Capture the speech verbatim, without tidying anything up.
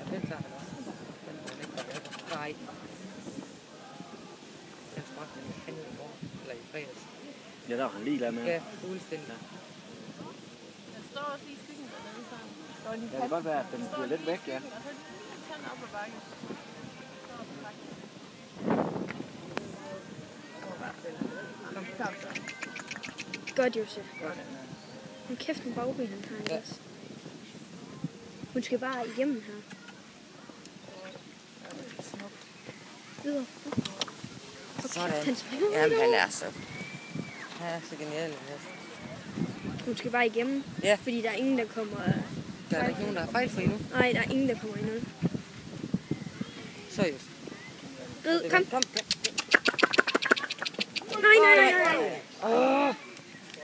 Den tager han også. Den må han ikke komme af. Nej. Den sprang han i fanden i morgen. Eller i fredags. Ja, der er hun lige med. Ja, fuldstændig. Den står også lige i skyggen dernede sammen. Ja, det kan godt være, at den bliver lidt væk, ja. Og så tager den op ad bakken. Godt, Josef. Men kæft, en bagben han har ja. Også. Hun skal bare igennem her. Videre. Okay, sådan. Han springer Jamen, han er så... Han er så genial. Hun skal bare igennem, ja. Fordi der er ingen, der kommer... Der er ikke nogen, der har fejl for endnu. Nej, der er ingen, der kommer endnu. Så just. Rid, kom. Kom. Nej, nej, nej, nej. Åh.